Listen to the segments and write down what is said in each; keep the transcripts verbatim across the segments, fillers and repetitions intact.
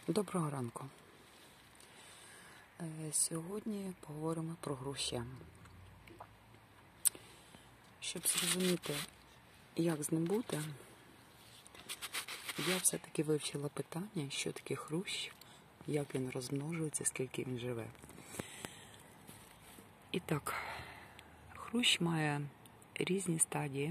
Доброго ранку. Сьогодні поговоримо про грушя. Щоб зрозуміти, як з ним бути, я все-таки вивчила питання, що таке хрущ, як він розмножується, скільки він живе. І так, хрущ має різні стадії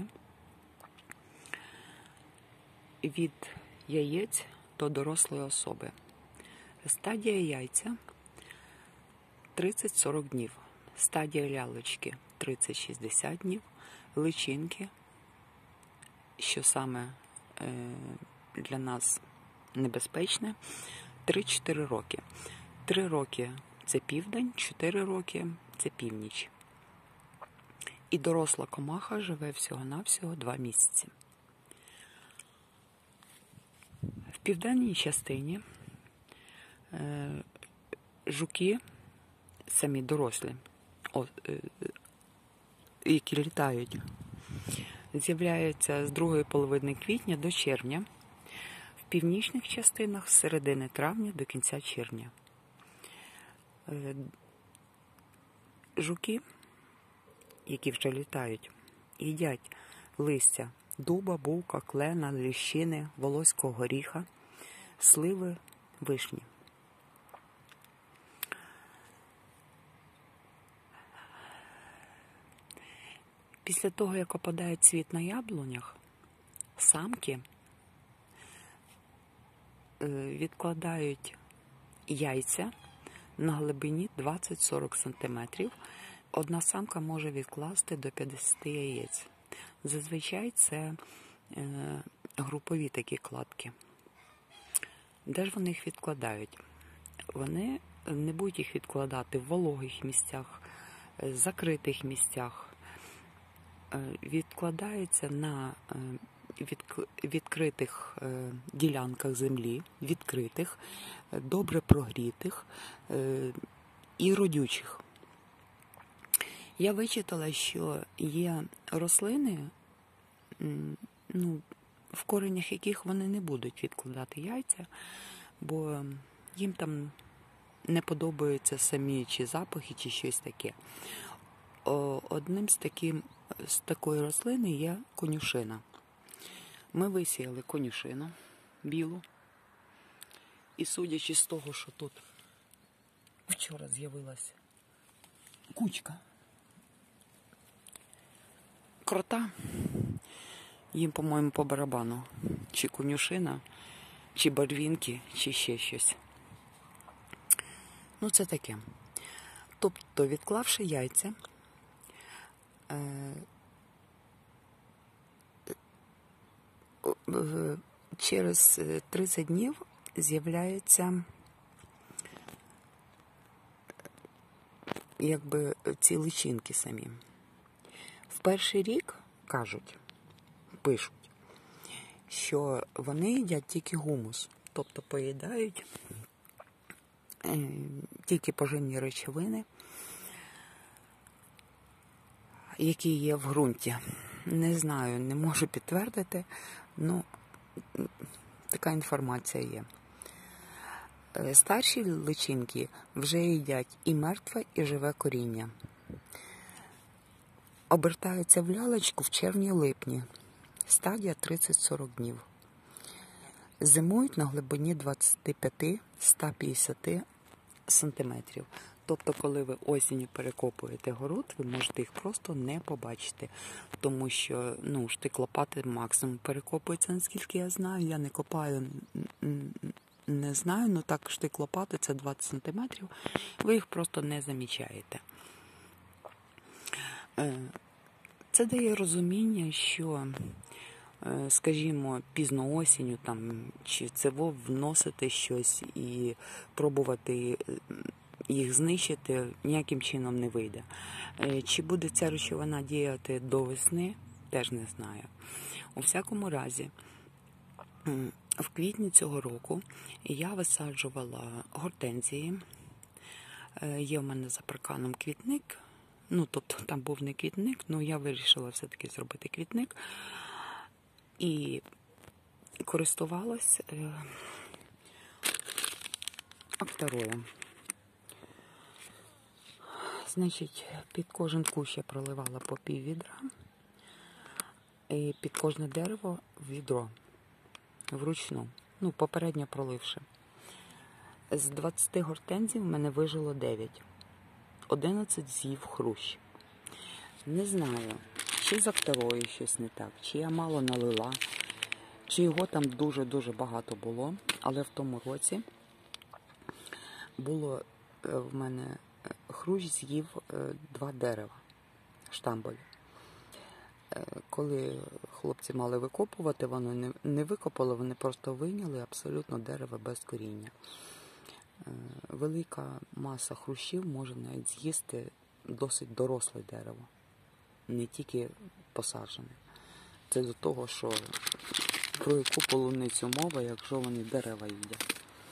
від яєць до дорослої особи. Стадія яйця тридцять-сорок днів, стадія лялечки тридцять-шістдесят днів, личинки, що саме е, для нас небезпечне, три-чотири роки. три роки – це південь, чотири роки – це північ. І доросла комаха живе всього-навсього два місяці. В південній частині е, жуки, самі дорослі, о, е, які літають, з'являються з другої половини квітня до червня, в північних частинах з середини травня до кінця червня. Е, жуки, які вже літають, їдять листя дуба, бука, клена, ліщини, волоського горіха, сливи, вишні. Після того, як опадає цвіт на яблунях, самки відкладають яйця на глибині двадцять-сорок сантиметрів. Одна самка може відкласти до п'ятдесят яєць. Зазвичай це е, групові такі кладки. Де ж вони їх відкладають? Вони не будуть їх відкладати в вологих місцях, закритих місцях. Е, відкладаються на е, від, відкритих е, ділянках землі, відкритих, добре прогрітих е, і родючих. Я вичитала, що є рослини, ну, в коренях яких вони не будуть відкладати яйця, бо їм там не подобаються самі чи запахи, чи щось таке. Одним з, таким, з такої рослини є конюшина. Ми висіяли конюшину білу, і судячи з того, що тут вчора з'явилася кучка крота, їм, по-моєму, по барабану, чи конюшина, чи барвінки, чи ще щось. Ну, це таке. Тобто, відклавши яйця, через тридцять днів з'являються якби ці личинки самі. В перший рік, кажуть, пишуть, що вони їдять тільки гумус, тобто поїдають е, тільки поживні речовини, які є в ґрунті. Не знаю, не можу підтвердити, але така інформація є. Старші личинки вже їдять і мертве, і живе коріння. Обертаються в лялечку в червні-липні. Стадія тридцять-сорок днів. Зимують на глибині двадцять п'ять до ста п'ятдесят сантиметрів. Тобто, коли ви осінню перекопуєте город, ви можете їх просто не побачити. Тому що, ну, штик лопати максимум перекопується, наскільки я знаю. Я не копаю, не знаю, але так штик лопати це двадцять сантиметрів. Ви їх просто не замічаєте. Це дає розуміння, що, скажімо, пізно осінню там, чи це вносити щось і пробувати їх знищити, ніяким чином не вийде. Чи буде ця речовина діяти до весни, теж не знаю. У всякому разі, в квітні цього року я висаджувала гортензії. Є в мене за парканом квітник. Ну, тобто там був не квітник, але я вирішила все-таки зробити квітник. І користувалась Акторою. Значить, під кожен кущ я проливала по пів відра. І під кожне дерево в відро. Вручну. Ну, попередньо проливши. З двадцяти гортензій в мене вижило дев'ять. одинадцять з'їв хрущ. Не знаю, чи з акторою щось не так, чи я мало налила, чи його там дуже-дуже багато було. Але в тому році було в мене хрущ з'їв два дерева, штамболь. Коли хлопці мали викопувати, вони не викопали, вони просто вийняли абсолютно дерево без коріння. Велика маса хрущів може навіть з'їсти досить доросле дерево, не тільки посаджене. Це до того, що про яку полуницю мова, якщо вони дерева їдять.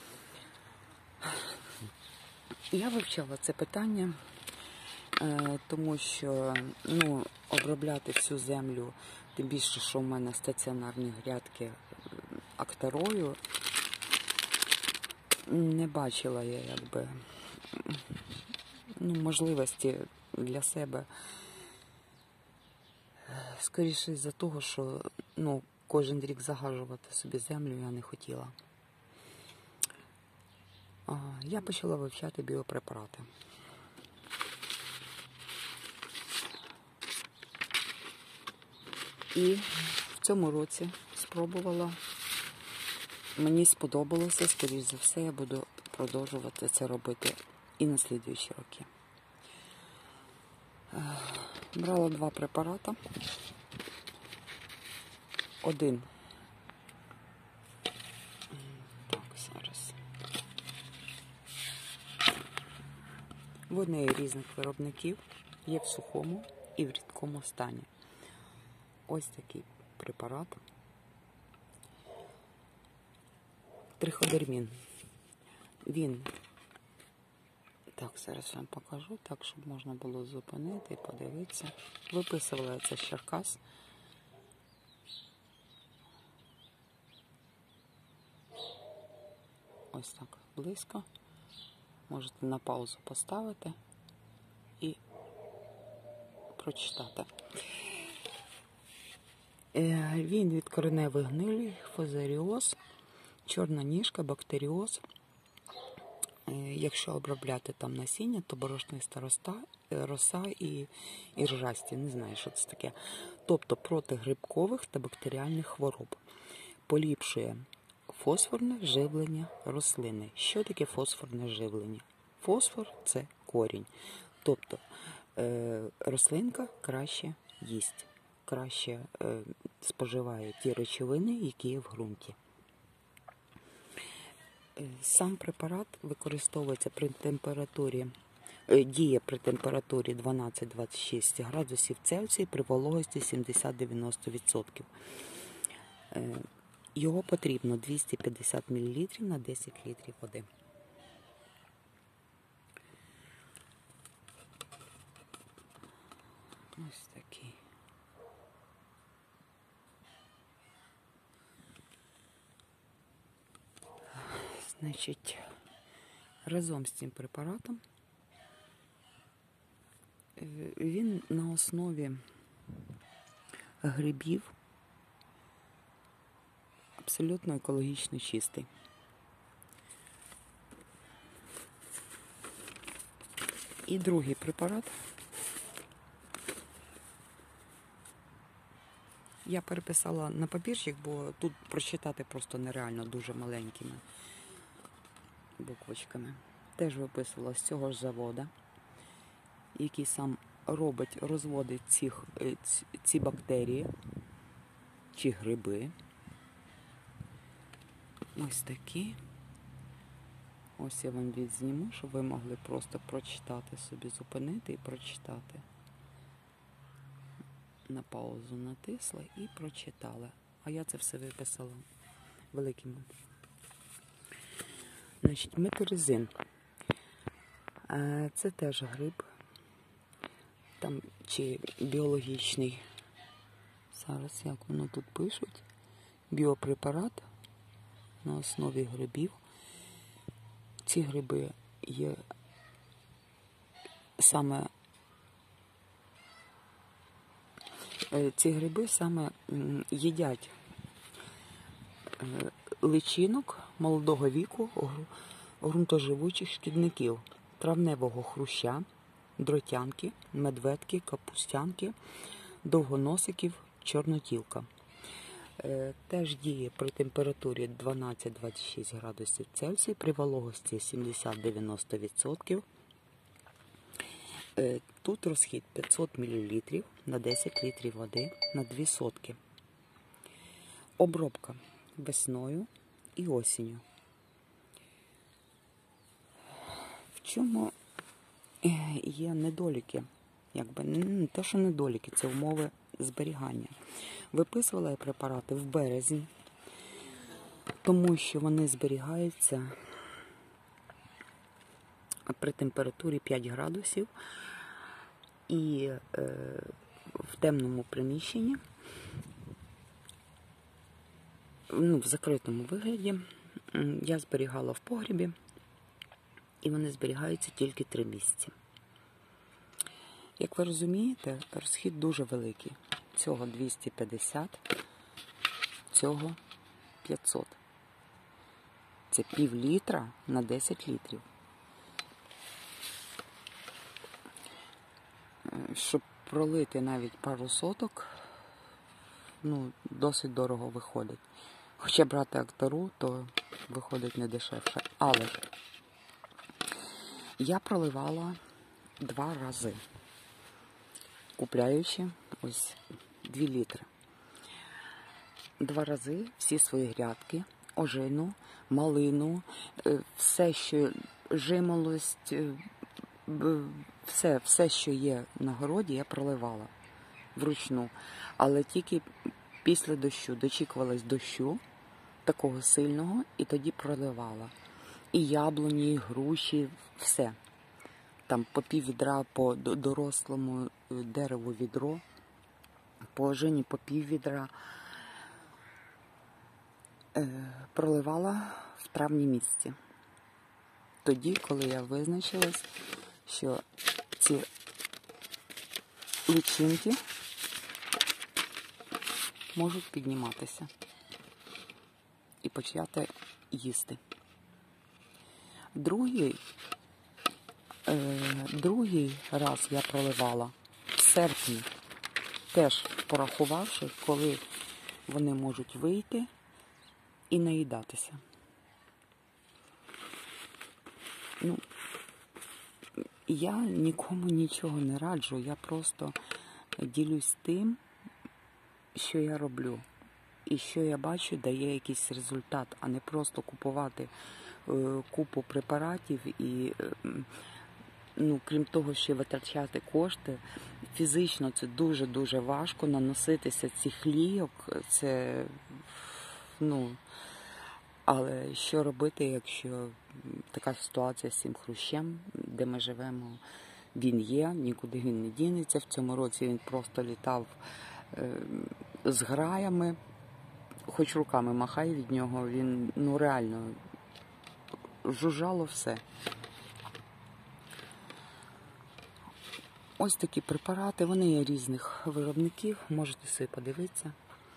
Я вивчала це питання, тому що ну, обробляти всю землю, тим більше, що в мене стаціонарні грядки акторою, не бачила я якби ну, можливості для себе. Скоріше із-за того, що ну, кожен рік загажувати собі землю я не хотіла. Я почала вивчати біопрепарати. І в цьому році спробувала. Мені сподобалося, скоріш за все, я буду продовжувати це робити і на слідуючі роки. Брала два препарати. Один. Так, зараз. Вони є різних виробників, є в сухому і в рідкому стані. Ось такий препарат. Триходермін. Він, так, зараз вам покажу, так, щоб можна було зупинити і подивитися. Виписувала це з Черкас. Ось так близько. Можете на паузу поставити і прочитати. Він від кореневих гнилі, фузаріоз, чорна ніжка, бактеріоз. Якщо обробляти там насіння, то борошниста роса, роса і, і ржасті. Не знаю, що це таке. Тобто проти грибкових та бактеріальних хвороб. Поліпшує фосфорне живлення рослини. Що таке фосфорне живлення? Фосфор – це корінь. Тобто е, рослинка краще їсть, краще е, споживає ті речовини, які є в ґрунті. Сам препарат використовується при температурі, діє при температурі дванадцять - двадцять шість градусів Цельсія при вологості сімдесят - дев'яносто відсотків. Його потрібно двісті п'ятдесят мілілітрів на десять літрів води. Ось такий. Значить, разом з цим препаратом він на основі грибів абсолютно екологічно чистий. І другий препарат я переписала на папірчик, бо тут прочитати просто нереально дуже маленькими буквочками. Теж виписувала з цього ж заводу, який сам робить, розводить ці, ці бактерії чи гриби. Ось такі. Ось я вам відзніму, щоб ви могли просто прочитати собі, зупинити і прочитати. На паузу натисла і прочитала. А я це все виписала великими. Значить, метиризин. Це теж гриб. Там чи біологічний. Зараз, як воно тут пишуть. Біопрепарат на основі грибів. ці гриби є саме ці гриби саме їдять личинок молодого віку ґрунтоживучих шкідників, травневого хруща, дротянки, медведки, капустянки, довгоносиків, чорнотілка. Теж діє при температурі дванадцять-двадцять шість градусів Цельсія, при вологості сімдесят-дев'яносто відсотків. Тут розхід п'ятсот мілілітрів на десять літрів води на дві сотки. Обробка весною і осінню. В чому є недоліки? Якби не те, що недоліки, це умови зберігання. Виписувала я препарати в березні, тому що вони зберігаються при температурі п'ять градусів і е, в темному приміщенні, ну, в закритому вигляді. Я зберігала в погрібі, і вони зберігаються тільки три місяці. Як ви розумієте, розхід дуже великий. Цього двісті п'ятдесят, цього п'ятсот. Це пів літра на десять літрів. Щоб пролити навіть пару соток, ну, досить дорого виходить. Хоча брати актору, то виходить не дешевше. Але я проливала два рази, купляючи ось дві літри. Два рази всі свої грядки, ожину, малину, все, що жимолость, все, все, що є на городі, я проливала вручну. Але тільки після дощу, дочікувалась дощу, такого сильного, і тоді проливала. І яблуні, і груші, все. Там по пів відра, по дорослому дереву відро, по ожині по пів відра. Проливала в травні місяці. Тоді, коли я визначилась, що ці личинки можуть підніматися і почати їсти. Другий, е, другий раз я проливала в серпні, теж порахувавши, коли вони можуть вийти і наїдатися. Ну, я нікому нічого не раджу, я просто ділюсь тим, що я роблю. І що я бачу, дає якийсь результат, а не просто купувати е, купу препаратів і, е, ну, крім того, ще витрачати кошти. Фізично це дуже-дуже важко, наноситися цих лійок, це, ну, але що робити, якщо така ситуація з цим хрущем, де ми живемо, він є, нікуди він не дінеться. В цьому році він просто літав е, з граями, хоч руками махай від нього, він, ну, реально, жужжало все. Ось такі препарати, вони є різних виробників, можете собі подивитися.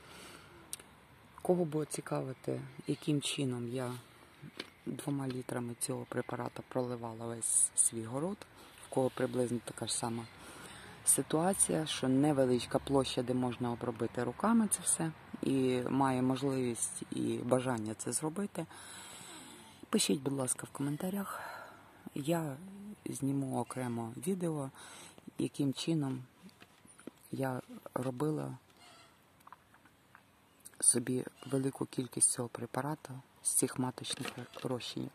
Кого буде цікавити, яким чином я двома літрами цього препарату проливала весь свій город, в кого приблизно така ж сама ситуація, що невеличка площа, де можна обробити руками це все, і має можливість і бажання це зробити, пишіть, будь ласка, в коментарях. Я зніму окремо відео, яким чином я робила собі велику кількість цього препарату з цих маточних розчинів.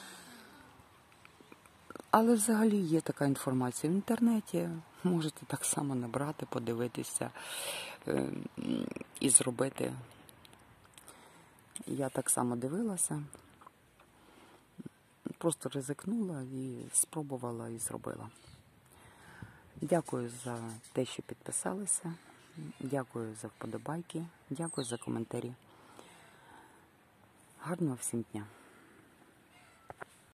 Але взагалі є така інформація в інтернеті, можете так само набрати, подивитися е і зробити. Я так само дивилася, просто ризикнула і спробувала і зробила. Дякую за те, що підписалися, дякую за вподобайки, дякую за коментарі. Гарного всім дня!